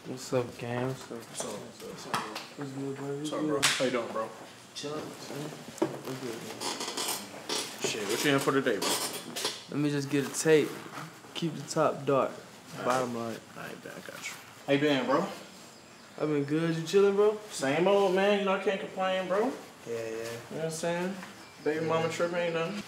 What's up, gang? What's up? What's good, bro? What's up, bro? How you doing, bro? Chillin'. What's good, man? Shit, what you in for today, bro? Let me just get a tape. Keep the top dark, bottom light. I ain't bad, I got you. How you been, bro? I've been good. You chillin', bro? Same old, man. You know, I can't complain, bro. Yeah. You know what I'm saying? Baby mama tripping ain't nothing.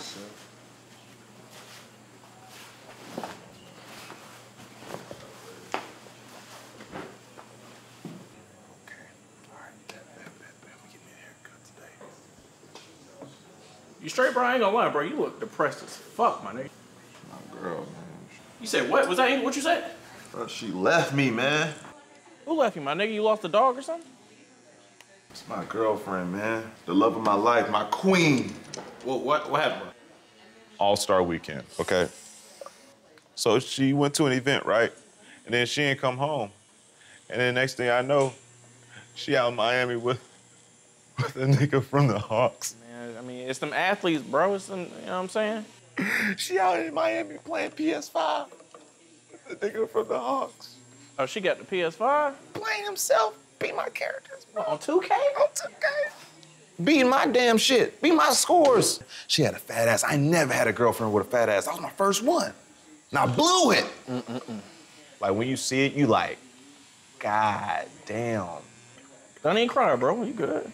You straight, bro? I ain't gonna lie, bro. You look depressed as fuck, my nigga. My girl, man. You said what? Was that what you said? Bro, she left me, man. Who left you, my nigga? You lost a dog or something? It's my girlfriend, man. The love of my life, my queen. Well, what happened, bro? All-Star Weekend, okay? So she went to an event, right? And then she ain't come home. And then next thing I know, she out in Miami with a nigga from the Hawks. Man, I mean, it's them athletes, bro. It's them, you know what I'm saying? She out in Miami playing PS5 with the nigga from the Hawks. Oh, she got the PS5? Playing himself, beat my characters, bro. On 2K? On 2K. Beating my damn shit, beat my scores. She had a fat ass. I never had a girlfriend with a fat ass. That was my first one. And I blew it. Like, when you see it, you like, God damn. Don't even cry, bro. You good.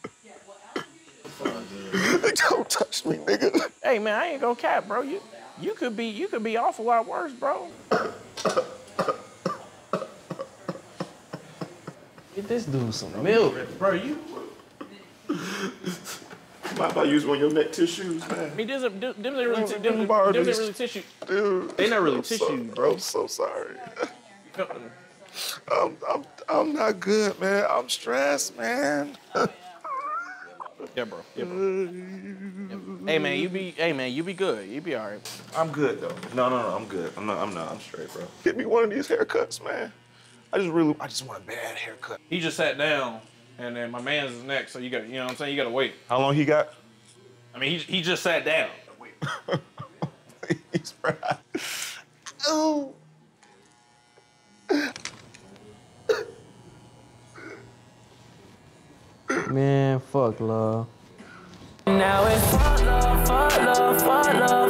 Don't touch me, nigga. Hey, man, I ain't gonna cap, bro. You could be off a lot worse, bro. Get this dude some milk. Bro, you... Mind if I use one of your neck tissues, man? I mean, them ain't really tissue. Dude. They not really tissue, bro. I'm so sorry. I'm not good, man. I'm stressed, man. Yeah, bro. Hey, man, you be good. You be all right. I'm good, though. No, I'm good. I'm not. I'm straight, bro. Get me one of these haircuts, man. I just want a bad haircut. He just sat down, and then my man's is next, so you know what I'm saying? You gotta wait. How long he got? I mean, he just sat down. Please, bro. Oh. Man, fuck love. Now it's fuck love, fuck love, fuck love.